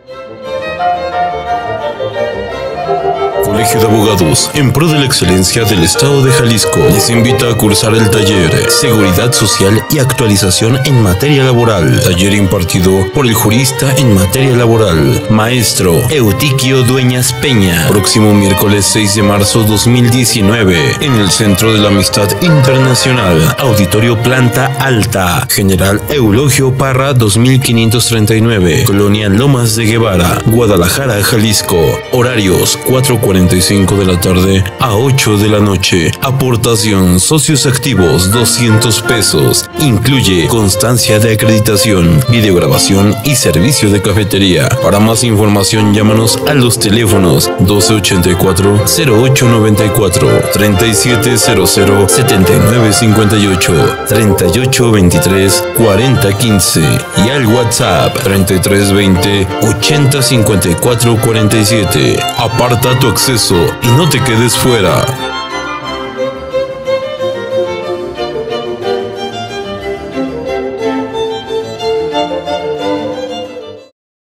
Colegio de Abogados, en pro de la excelencia del Estado de Jalisco, les invita a cursar el taller Seguridad Social y Actualización en Materia Laboral. Taller impartido por el jurista en materia laboral, maestro Eutiquio Dueñas Peña. Próximo miércoles 6 de marzo 2019, en el Centro de la Amistad Internacional, Auditorio Planta Alta, General Eulogio Parra 2539, Colonia Lomas de Guevara, Guadalajara, Jalisco. Horarios 4:45 de la tarde a 8 de la noche. Aportación socios activos 200 pesos. Incluye constancia de acreditación, videograbación y servicio de cafetería. Para más información llámanos a los teléfonos 1284-0894, 3700-7958, 3823-4015 y al WhatsApp 3320-805447. Aparta tu acceso y no te quedes fuera.